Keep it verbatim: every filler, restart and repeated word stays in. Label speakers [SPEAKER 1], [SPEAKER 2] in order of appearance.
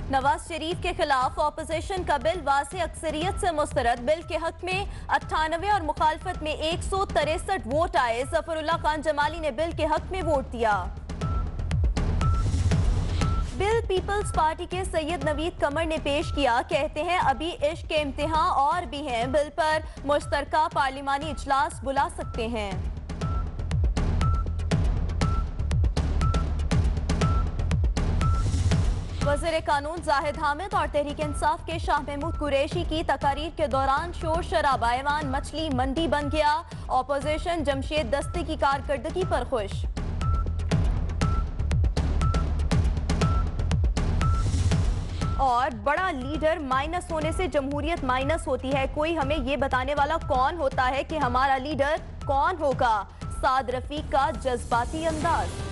[SPEAKER 1] नवाज शरीफ के खिलाफ ऑपोजिशन का बिल वाज़ेह अक्सरियत से मुस्तरद। बिल के हक में अट्ठानवे और मुखालफत में एक सौ तिरसठ वोट आए। जफरुल्लाह खान जमाली ने बिल के हक में वोट दिया। बिल पीपल्स पार्टी के सैयद नवीद कमर ने पेश किया। कहते हैं अभी इश्क के इम्तिहान और भी हैं। बिल पर मुश्तरका पार्लिमानी इजलास बुला सकते हैं। वज़ीर कानून जाहिद हामिद और तहरीक इंसाफ के शाह महमूद कुरैशी की तकारीर के दौरान शोर शराबा। ऐवान मछली मंडी बन गया। ऑपोजिशन जमशेद दस्ते की कारकर्दगी पर खुश। और बड़ा लीडर माइनस होने से जमहूरियत माइनस होती है। कोई हमें ये बताने वाला कौन होता है कि हमारा लीडर कौन होगा? साद रफीक का जज्बाती अंदाज।